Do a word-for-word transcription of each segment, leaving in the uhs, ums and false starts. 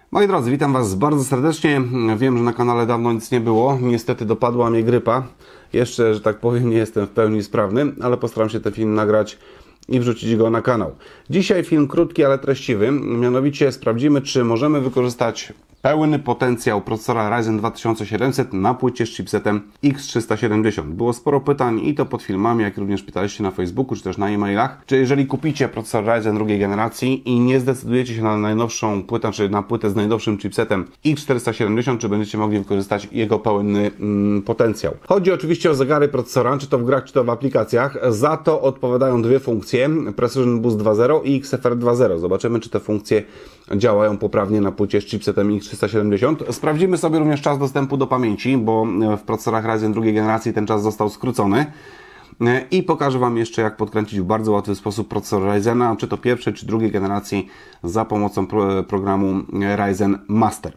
Moi drodzy, witam Was bardzo serdecznie. Wiem, że na kanale dawno nic nie było. Niestety dopadła mnie grypa. Jeszcze, że tak powiem, nie jestem w pełni sprawny, ale postaram się ten film nagrać i wrzucić go na kanał. Dzisiaj film krótki, ale treściwy. Mianowicie sprawdzimy, czy możemy wykorzystać pełny potencjał procesora Ryzen dwa tysiące siedemset na płycie z chipsetem X trzysta siedemdziesiąt. Było sporo pytań i to pod filmami, jak również pytaliście na Facebooku, czy też na e-mailach. Czy jeżeli kupicie procesor Ryzen drugiej generacji i nie zdecydujecie się na najnowszą płytę, czy na płytę z najnowszym chipsetem X czterysta siedemdziesiąt, czy będziecie mogli wykorzystać jego pełny mm, potencjał. Chodzi oczywiście o zegary procesora, czy to w grach, czy to w aplikacjach. Za to odpowiadają dwie funkcje, Precision Boost dwa zero i X F R dwa zero. Zobaczymy, czy te funkcje działają poprawnie na płycie z chipsetem X trzysta siedemdziesiąt. Sprawdzimy sobie również czas dostępu do pamięci, bo w procesorach Ryzen drugiej generacji ten czas został skrócony. I pokażę Wam jeszcze, jak podkręcić w bardzo łatwy sposób procesor Ryzena, czy to pierwszej, czy drugiej generacji za pomocą pro programu Ryzen Master.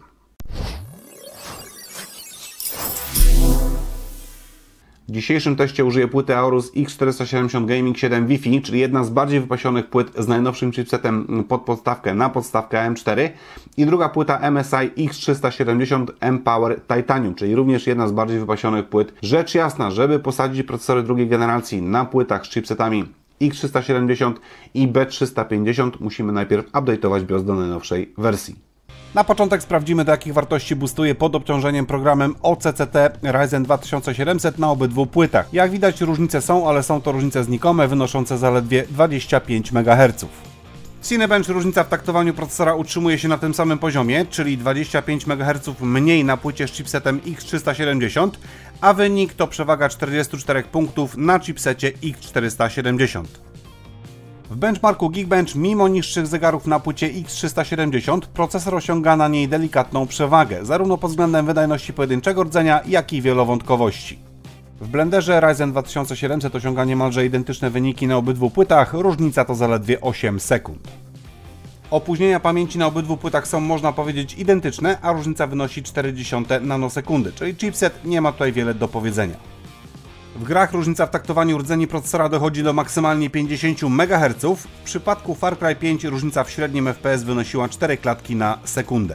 W dzisiejszym teście użyję płyty Aorus X czterysta siedemdziesiąt Gaming siedem Wi-Fi, czyli jedna z bardziej wypasionych płyt z najnowszym chipsetem pod podstawkę na podstawkę A M cztery, i druga płyta M S I X trzysta siedemdziesiąt M-Power Titanium, czyli również jedna z bardziej wypasionych płyt. Rzecz jasna, żeby posadzić procesory drugiej generacji na płytach z chipsetami X trzysta siedemdziesiąt i B trzysta pięćdziesiąt, musimy najpierw update'ować BIOS do najnowszej wersji. Na początek sprawdzimy, do jakich wartości boostuje pod obciążeniem programem O C C T Ryzen dwa tysiące siedemset na obydwu płytach. Jak widać, różnice są, ale są to różnice znikome, wynoszące zaledwie dwadzieścia pięć megaherców. W Cinebench różnica w taktowaniu procesora utrzymuje się na tym samym poziomie, czyli dwadzieścia pięć megaherców mniej na płycie z chipsetem X trzysta siedemdziesiąt, a wynik to przewaga czterdziestu czterech punktów na chipsecie X czterysta siedemdziesiąt. W benchmarku Geekbench, mimo niższych zegarów na płycie X trzysta siedemdziesiąt, procesor osiąga na niej delikatną przewagę, zarówno pod względem wydajności pojedynczego rdzenia, jak i wielowątkowości. W Blenderze Ryzen dwa tysiące siedemset osiąga niemalże identyczne wyniki na obydwu płytach, różnica to zaledwie osiem sekund. Opóźnienia pamięci na obydwu płytach są, można powiedzieć, identyczne, a różnica wynosi czterdzieści nanosekundy, czyli chipset nie ma tutaj wiele do powiedzenia. W grach różnica w taktowaniu rdzeni procesora dochodzi do maksymalnie pięćdziesięciu megaherców. W przypadku Far Cry pięć różnica w średnim F P S wynosiła cztery klatki na sekundę.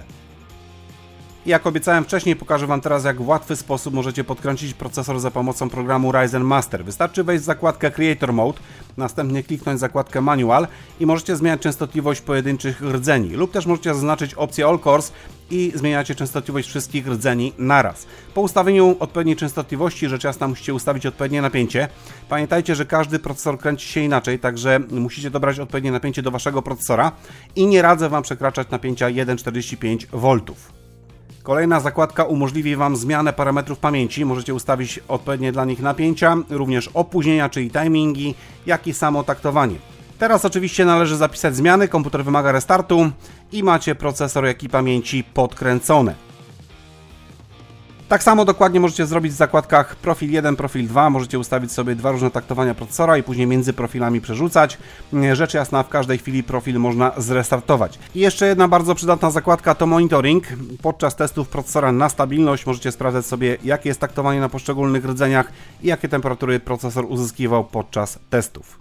Jak obiecałem wcześniej, pokażę Wam teraz, jak w łatwy sposób możecie podkręcić procesor za pomocą programu Ryzen Master. Wystarczy wejść w zakładkę Creator Mode, następnie kliknąć zakładkę Manual i możecie zmieniać częstotliwość pojedynczych rdzeni, lub też możecie zaznaczyć opcję All Cores i zmieniacie częstotliwość wszystkich rdzeni naraz. Po ustawieniu odpowiedniej częstotliwości, rzecz jasna, musicie ustawić odpowiednie napięcie. Pamiętajcie, że każdy procesor kręci się inaczej, także musicie dobrać odpowiednie napięcie do Waszego procesora i nie radzę Wam przekraczać napięcia jeden przecinek czterdzieści pięć woltów. Kolejna zakładka umożliwi Wam zmianę parametrów pamięci. Możecie ustawić odpowiednie dla nich napięcia, również opóźnienia, czyli timingi, jak i samo taktowanie. Teraz oczywiście należy zapisać zmiany, komputer wymaga restartu i macie procesor, jak i pamięci podkręcone. Tak samo dokładnie możecie zrobić w zakładkach profil jeden, profil dwa. Możecie ustawić sobie dwa różne taktowania procesora i później między profilami przerzucać. Rzecz jasna, w każdej chwili profil można zrestartować. I jeszcze jedna bardzo przydatna zakładka to monitoring. Podczas testów procesora na stabilność możecie sprawdzać sobie, jakie jest taktowanie na poszczególnych rdzeniach i jakie temperatury procesor uzyskiwał podczas testów.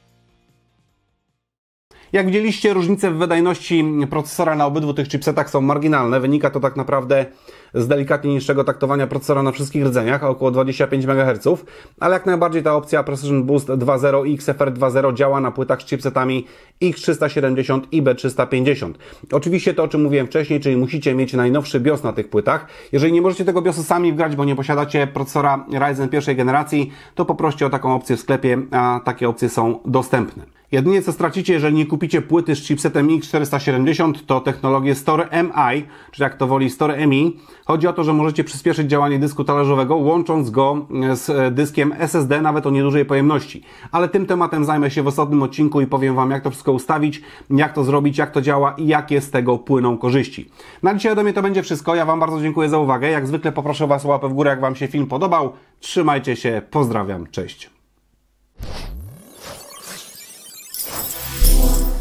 Jak widzieliście, różnice w wydajności procesora na obydwu tych chipsetach są marginalne. Wynika to tak naprawdę z delikatnie niższego taktowania procesora na wszystkich rdzeniach, około dwadzieścia pięć megaherców, ale jak najbardziej ta opcja Precision Boost dwa zero i X F R dwa zero działa na płytach z chipsetami X trzysta siedemdziesiąt i B trzysta pięćdziesiąt. Oczywiście to, o czym mówiłem wcześniej, czyli musicie mieć najnowszy BIOS na tych płytach. Jeżeli nie możecie tego BIOSu sami wgrać, bo nie posiadacie procesora Ryzen pierwszej generacji, to poproście o taką opcję w sklepie, a takie opcje są dostępne. Jedynie co stracicie, jeżeli nie kupicie płyty z chipsetem X czterysta siedemdziesiąt, to technologię Store M I, czy jak to woli Store M I. Chodzi o to, że możecie przyspieszyć działanie dysku talerzowego, łącząc go z dyskiem S S D, nawet o niedużej pojemności. Ale tym tematem zajmę się w osobnym odcinku i powiem Wam, jak to wszystko ustawić, jak to zrobić, jak to działa i jakie z tego płyną korzyści. Na dzisiaj ode mnie to będzie wszystko. Ja Wam bardzo dziękuję za uwagę. Jak zwykle poproszę Was o łapę w górę, jak Wam się film podobał. Trzymajcie się, pozdrawiam, cześć.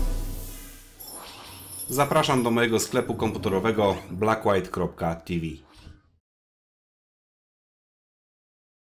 Zapraszam do mojego sklepu komputerowego blackwhite kropka t v.